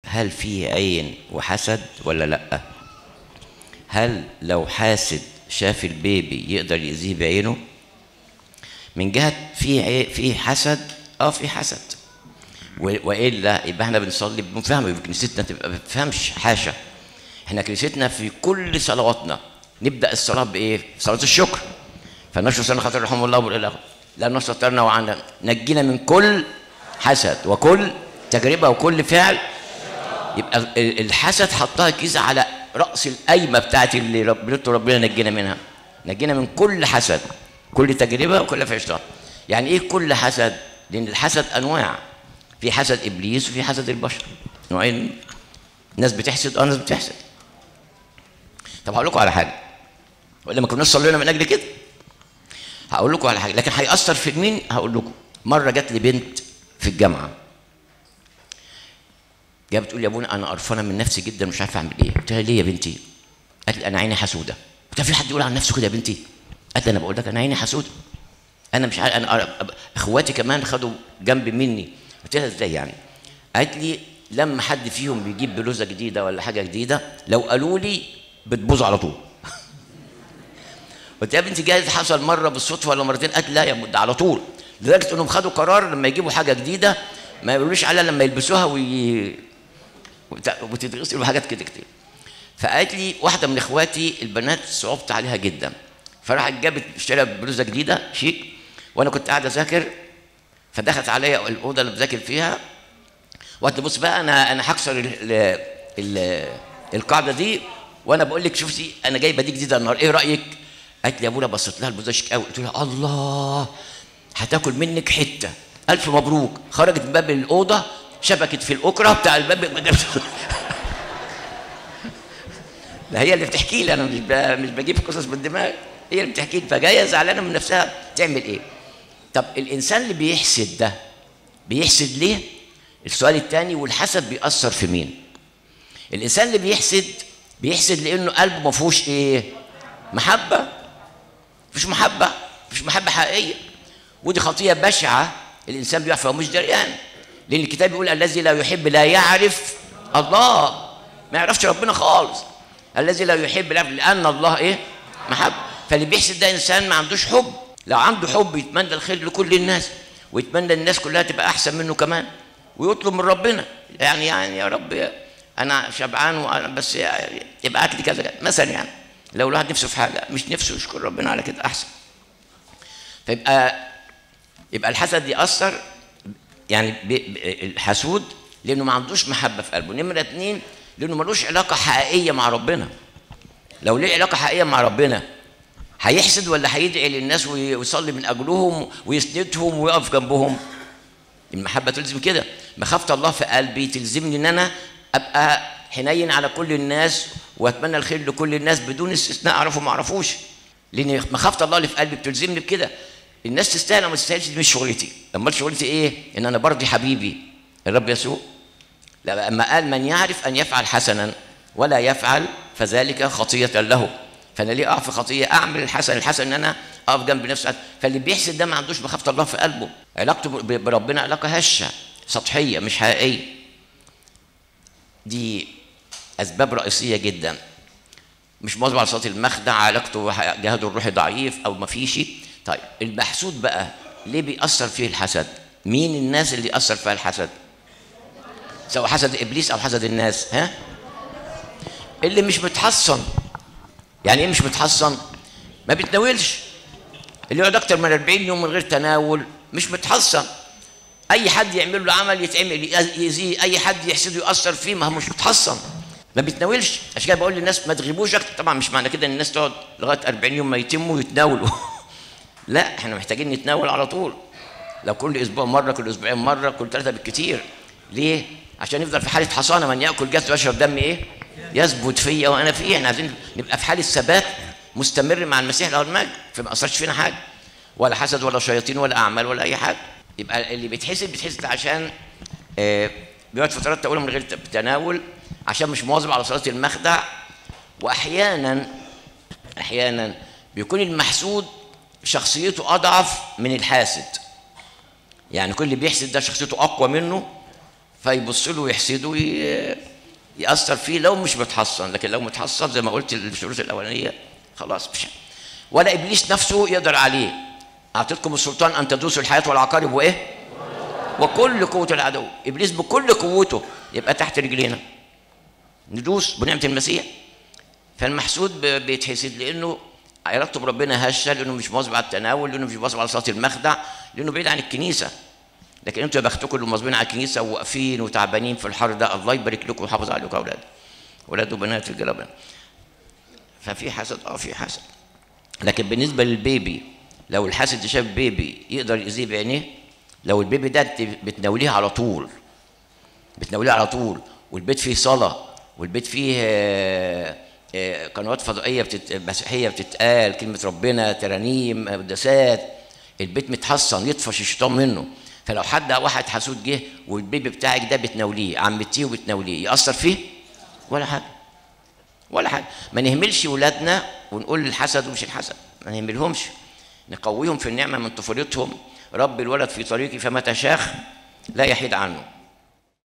هل فيه عين وحسد ولا لأ؟ هل لو حاسد شاف البيبي يقدر يأذيه بعينه؟ من جهة في حسد، في حسد، والا يبقى احنا بنصلي بنفهم، كنيستنا تبقى ما بتفهمش، حاشا. احنا كنيستنا في كل صلواتنا نبدا الصلاه بايه؟ صلاه الشكر. فنشكر سنة خاطر رحمه الله والاله لانه سترنا وعنا نجينا من كل حسد وكل تجربه وكل فعل. يبقى الحسد حطها كيس على راس القايمه بتاعت اللي ربنا نجينا منها. نجينا من كل حسد، كل تجربه وكل فعل. يعني ايه كل حسد؟ لان الحسد انواع، في حسد ابليس وفي حسد البشر، نوعين. ناس بتحسد، ناس بتحسد. طب هقول لكم على حاجه، ولا ما كناش صلينا من اجل كده؟ هقول لكم على حاجه، لكن هيأثر في مين؟ هقول لكم. مره جات لي بنت في الجامعه، جايه بتقول لي يا ابونا انا قرفانه من نفسي جدا مش عارفه اعمل ايه. قلت لها ليه يا بنتي؟ قالت لي انا عيني حسوده. قلت لها في حد يقول عن نفسه كده يا بنتي؟ قالت لي انا بقول لك انا عيني حسوده، انا مش عارف، انا اخواتي كمان خدوا جنب مني. قلت لها ازاي يعني؟ قالت لي لما حد فيهم بيجيب بلوزه جديده ولا حاجه جديده لو قالوا لي بتبوظ على طول. قلت لها يا بنتي جايز حصل مره بالصدفه ولا مرتين؟ قالت لا يا ده على طول، لدرجه انهم خدوا قرار لما يجيبوا حاجه جديده ما يقولوش عليها لما يلبسوها وتتغسل وحاجات كده كتير. فقالت لي واحده من اخواتي البنات صعبت عليها جدا، فراحت جابت اشترت بلوزه جديده شيك، وانا كنت قاعد اذاكر، فدخلت عليا الاوضه اللي بذاكر فيها وقلت لي بص بقى انا هكسر القاعده دي، وانا بقول لك شوفي انا جايبه دي جديده النهارده ايه رايك؟ قالت لي يا ابونا بصيت لها البلوزه شيك قوي. قلت لها الله هتاكل منك حته، الف مبروك. خرجت من باب الاوضه شبكت في الاكره بتاع الباب. لا هي اللي بتحكي لي، انا مش بجيب قصص من الدماغ، هي اللي بتحكي لي، فجايه زعلانه من نفسها تعمل ايه؟ طب الانسان اللي بيحسد ده بيحسد ليه؟ السؤال الثاني، والحسد بيأثر في مين؟ الانسان اللي بيحسد لانه قلبه ما فيهوش ايه؟ محبه. مفيش محبه حقيقيه، ودي خطيه بشعه الانسان بيقع فيها مش دريان. لان الكتاب بيقول الذي لا يحب لا يعرف الله، ما يعرفش ربنا خالص. الذي لا يحب لا، لان الله ايه؟ محبه. فاللي بيحسد ده انسان ما عندوش حب. لو عنده حب يتمنى الخير لكل الناس، ويتمنى الناس كلها تبقى احسن منه كمان، ويطلب من ربنا يعني يا رب انا شبعان وانا بس ابعت لي كذا مثلا. يعني لو الواحد نفسه في حاجه مش نفسه يشكر ربنا على كده احسن. يبقى الحسد يأثر، يعني الحسود لانه ما عندوش محبه في قلبه. نمره اثنين لانه ملوش علاقه حقيقيه مع ربنا. لو ليه علاقه حقيقيه مع ربنا هيحسد ولا هيدعي للناس ويصلي من اجلهم ويسندهم ويقف جنبهم؟ المحبه تلزم كده. مخافه الله في قلبي تلزمني ان انا ابقى حنين على كل الناس واتمنى الخير لكل الناس بدون استثناء، اعرفه ما اعرفوش. لان مخافه الله اللي في قلبي بتلزمني بكده. الناس تستاهل او ما تستاهلش دي مش شغلتي. امال شغلتي ايه؟ ان انا برضي حبيبي الرب يسوع. لما قال من يعرف ان يفعل حسنا ولا يفعل فذلك خطيه له. فانا ليه اقع في خطيه؟ اعمل الحسن ان انا اقف جنب نفسي. فاللي بيحسد ده ما عندوش مخافه الله في قلبه، علاقته بربنا علاقه هشه سطحيه مش حقيقيه. دي اسباب رئيسيه جدا. مش مواظب على صلاه المخدع، علاقته جهاده الروحي ضعيف او ما فيش. طيب المحسود بقى ليه بيأثر فيه الحسد؟ مين الناس اللي يأثر فيها الحسد؟ سواء حسد ابليس او حسد الناس. اللي مش متحصن. يعني ايه مش متحصن؟ ما بيتناولش. اللي يقعد اكتر من 40 يوم من غير تناول مش متحصن. اي حد يعمل له عمل يتعمل يأذيه، اي حد يحسده يأثر فيه ما هو مش متحصن، ما بيتناولش. عشان كده بقول للناس ما تغيبوش اكتر. طبعا مش معنى كده ان الناس تقعد لغايه 40 يوم ما يتموا يتناولوا. لا احنا محتاجين نتناول على طول، لو كل اسبوع مره، كل اسبوعين مره، كل 3 بالكتير. ليه؟ عشان نفضل في حاله حصانه. من ياكل جسد ويشرب دم ايه؟ يثبت فيا وانا فيه. احنا عايزين نبقى في حاله ثبات مستمر مع المسيح له المجد، فما اثرش فينا حاجه، ولا حسد ولا شياطين ولا اعمال ولا اي حاجه. يبقى اللي بيتحسد عشان بيقعد فترات طويله من غير تناول، عشان مش مواظب على صلاه المخدع. واحيانا بيكون المحسود شخصيته اضعف من الحاسد. يعني كل اللي بيحسد ده شخصيته اقوى منه، فيبص له ويحسده يأثر فيه لو مش متحصن. لكن لو متحصن زي ما قلت الشروط الأولانية خلاص مش. ولا إبليس نفسه يقدر عليه. أعطيتكم السلطان أن تدوسوا الحياة والعقارب وإيه؟ وكل قوة العدو. إبليس بكل قوته يبقى تحت رجلينا، ندوس بنعمة المسيح. فالمحسود بيتحسد لأنه علاقته بربنا هشة، لأنه مش مواظب على التناول، لأنه مش مواظب على صلاة المخدع، لأنه بعيد عن الكنيسة. لكن انتوا يا بختكم اللي مواظبين على الكنيسة وواقفين وتعبانين في الحر ده، الله يبارك لكم ويحافظ عليكم يا أولاد وبنات الجلابة. ففي حسد، في حسد. لكن بالنسبة للبيبي، لو الحاسد شاف بيبي يقدر يأذيه بعينيه، لو البيبي ده بتناوليه على طول، والبيت فيه صلاة، والبيت فيه قنوات فضائية مسيحية بتتقال كلمة ربنا، ترانيم، قداسات، البيت متحصن يطفش الشيطان منه. فلو واحد حسود جه والبيبي بتاعك ده بتناوليه، عمتيه وبتناوليه، يأثر فيه؟ ولا حاجة. ما نهملش ولادنا ونقول الحسد ومش الحسد، ما نهملهمش، نقويهم في النعمة من طفولتهم. رب الولد في طريقي فمتى شاخ لا يحيد عنه.